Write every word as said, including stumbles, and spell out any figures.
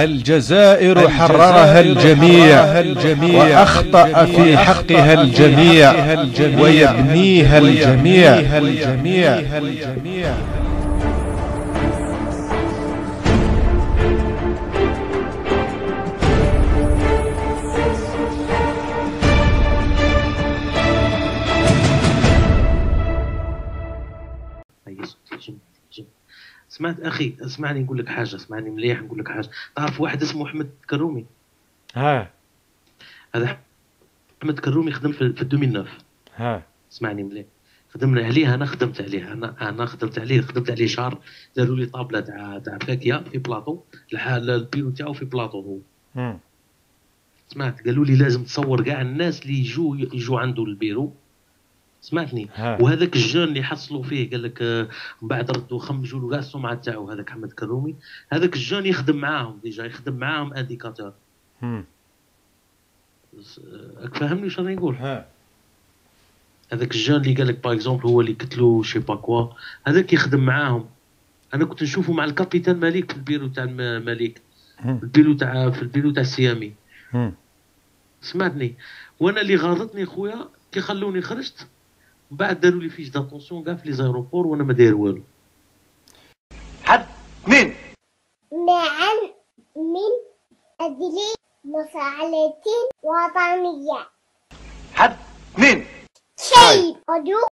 الجزائر حررها الجميع وأخطأ في حقها الجميع ويبنيها الجميع. سمعت اخي، اسمعني نقول لك حاجه، اسمعني مليح نقول لك حاجه. تعرف واحد اسمه احمد كرومي؟ ها هذا احمد كرومي خدم في في ألفين وتسعة. ها اسمعني مليح، خدمنا عليه، انا خدمت عليه، انا انا خدمت عليه خدمت عليه شهر. داروا لي طابله تاع تاع فاكهه في بلاطو، البيرو تاعو في بلاطو هو. مم. سمعت قالوا لي لازم تصور كاع الناس اللي يجوا يجوا عنده البيرو. سمعتني؟ ها. وهذاك الجون اللي حصلوا فيه قال لك من بعد ردوا خمجوا له كاع السمعه تاعو، هذاك احمد كرومي، هذاك الجون يخدم معاهم ديجا، يخدم معاهم انديكاتور. امم راك فاهمني واش راني نقول؟ ها. هذاك الجون اللي قال لك باغ اكزومبل هو اللي قتلو شي با كوا، هذاك يخدم معاهم. انا كنت نشوفه مع الكابيتان مالك في البيرو تاع مالك، في البيرو تاع في البيرو تاع السيامي. سمعتني؟ وانا اللي غاضتني خويا كي خلوني خرجت، من بعد داروا لي فيش داتونسيون كاع في لي زايروبور وانا ما داير والو. حد اثنين معا من أجل مفاعلة وطنية. حد اثنين شيء عضو